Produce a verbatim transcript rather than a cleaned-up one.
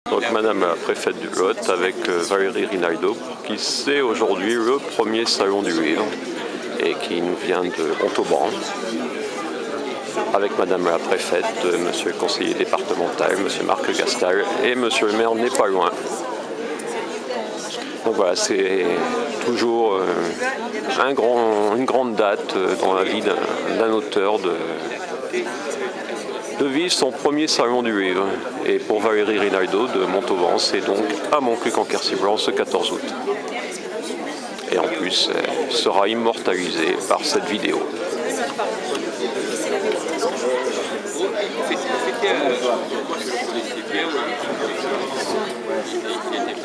Donc Madame la préfète du Lot avec euh, Valérie Rinaldo, qui c'est aujourd'hui le premier salon du livre et qui nous vient de Montauban. Avec Madame la préfète, euh, Monsieur le conseiller départemental, Monsieur Marc Gastal et Monsieur le maire n'est pas loin. Donc voilà, c'est toujours euh, un grand, une grande date euh, dans la vie d'un auteur de, de vivre son premier salon du livre. Et pour Valérie Rinaldo de Montauban, c'est donc à Montcuq en Quercy-Blanc ce quatorze août. Et en plus, elle sera immortalisée par cette vidéo.